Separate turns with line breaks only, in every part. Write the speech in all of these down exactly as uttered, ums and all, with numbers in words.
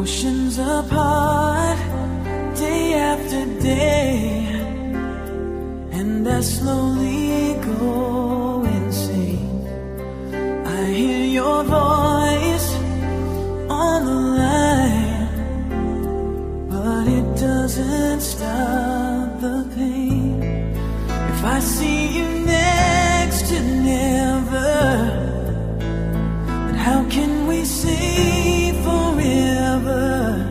Oceans apart, day after day, and I slowly go insane. I hear your voice on the line, but it doesn't stop the pain. If I see you next to never, then how can we say forever?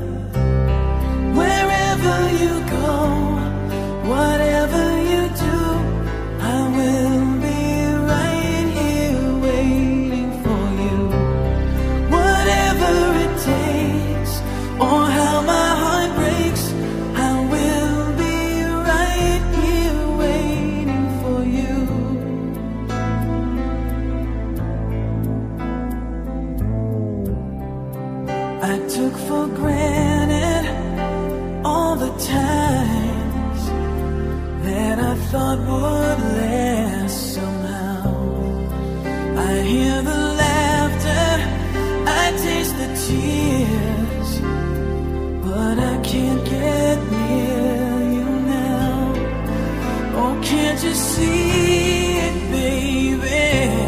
Wherever you go, whatever you do, I will be right here waiting for you. Whatever it takes, or how my heart breaks, I will be right here waiting for you. I took for granted all the times that I thought would last somehow. I hear the laughter, I taste the tears, but I can't get near you now. Oh, can't you see it, baby?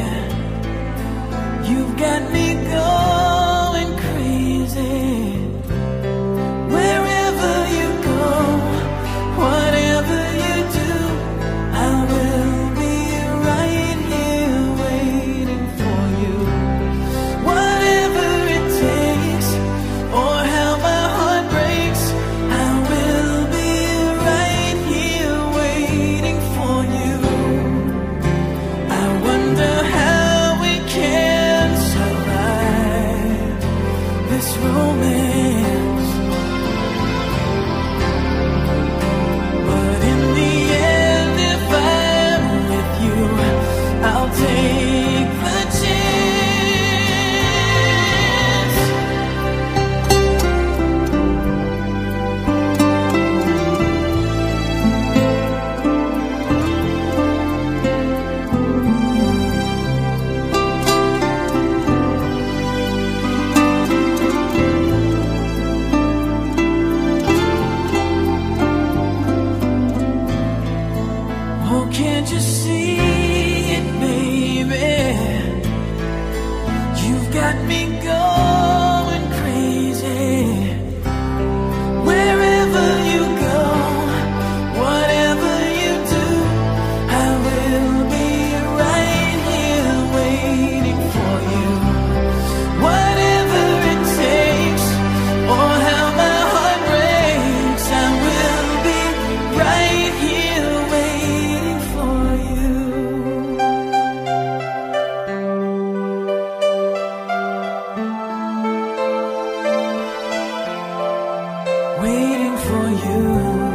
You've got me going crazy. Wherever you go, whatever you do, I will be right here waiting for you. Whatever it takes, or how my heart breaks, I will be right here waiting for you. I wonder how we can survive this romance, but in the end, if I'm with you, I'll take the chance. Oh, can't you see it, baby? You've got me going crazy. Wherever you go, whatever you do, I will be right here waiting for you. Whatever it takes, or how my heart breaks, I will be right here waiting for you. Waiting for you.